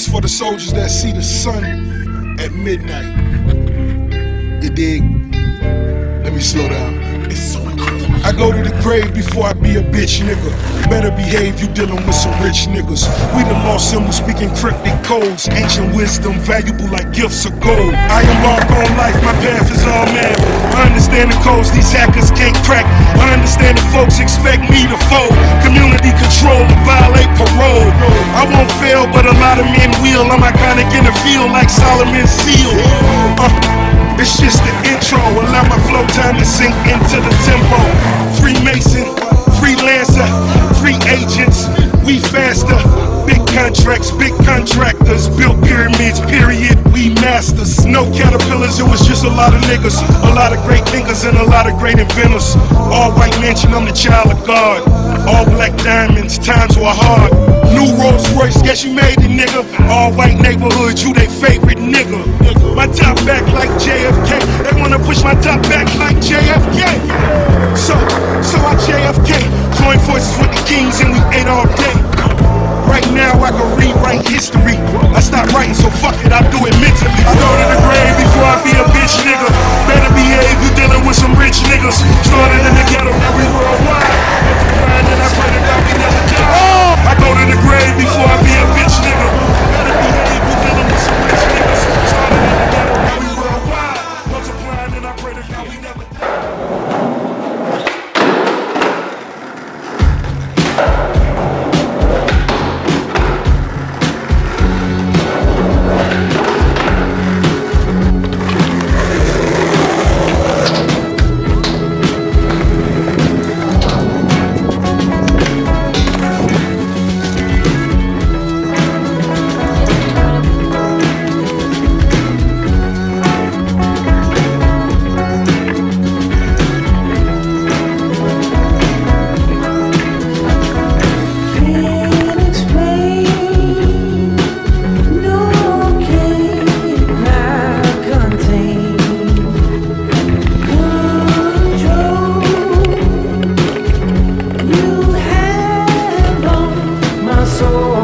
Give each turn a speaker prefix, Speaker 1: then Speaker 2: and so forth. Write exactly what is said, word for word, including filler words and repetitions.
Speaker 1: for the soldiers that see the sun at midnight. You dig? Let me slow down. It's so incredible. I go to the grave before I be a bitch nigga. Better behave, you dealing with some rich niggas. We the lost symbols speaking cryptic codes. Ancient wisdom, valuable like gifts of gold. I embark on life, my path is all mad. I understand the codes these hackers can't crack. I understand the folks expect me to fold. Community control and violate parole. I won't fail, but a lot of men will. I'm iconic in the field like Solomon's seal. Uh, It's just the intro, allow my flow time to sink into the tempo. Freemason, freelancer, free agents, we faster. Big contracts, big contractors, built pyramids, period, we masters. No caterpillars, it was just a lot of niggas. A lot of great thinkers and a lot of great inventors. All white mansion, I'm the child of God. All black diamonds, times were hard. New Rolls Royce, guess you made it, nigga. All white neighborhood, you they favorite nigga. My top back like J F K. They wanna push my top back like J F K. So, so I J F K. Join forces with the kings and we ate all day. Right now I can rewrite history. I stopped writing, so fuck it, I do it mentally. I go to the grave before I be a bitch nigga. Better behave, you dealing with some rich niggas. Started in the ghetto, now we worldwide. And I pray to God we never die. Oh! I go to the grave before I be a bitch nigga. Better behave, you dealing with some rich niggas. Started in the ghetto, now we worldwide. Multiplying and I pray to God we never die.
Speaker 2: So